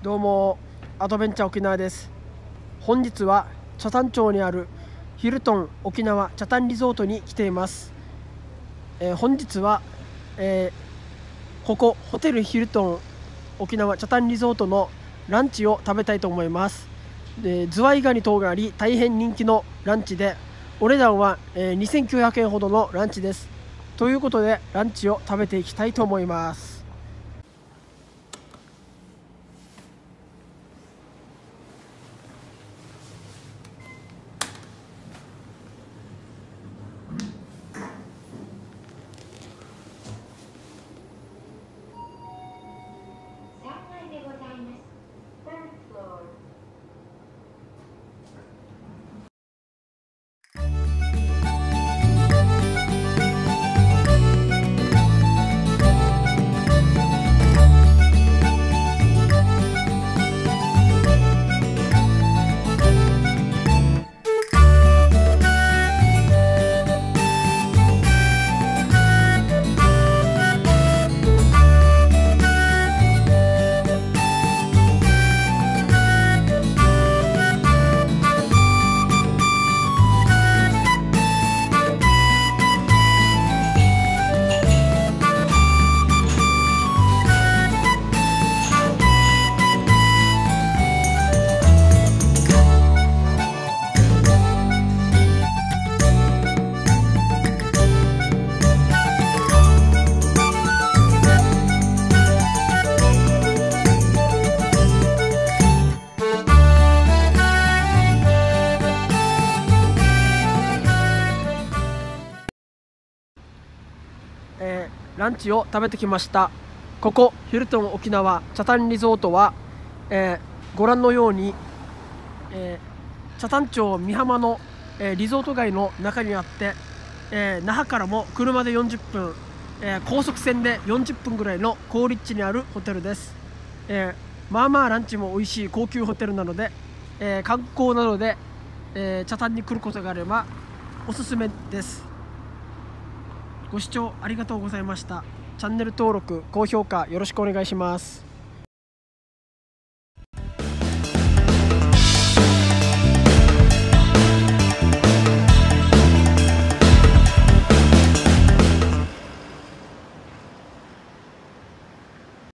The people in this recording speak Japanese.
どうも、アドベンチャー沖縄です。本日は北谷町にあるヒルトン沖縄北谷リゾートに来ています。本日は、ここホテルヒルトン沖縄北谷リゾートのランチを食べたいと思います。ズワイガニ等があり大変人気のランチで、お値段は、2900円ほどのランチです。ということでランチを食べていきたいと思います。ランチを食べてきました。ここヒルトン沖縄北谷リゾートは、ご覧のように、北谷町美浜の、リゾート街の中にあって、那覇からも車で40分、高速船で40分ぐらいの好立地にあるホテルです。まあまあランチも美味しい高級ホテルなので、観光などで、北谷に来ることがあればおすすめです。ご視聴ありがとうございました。チャンネル登録、高評価よろしくお願いします。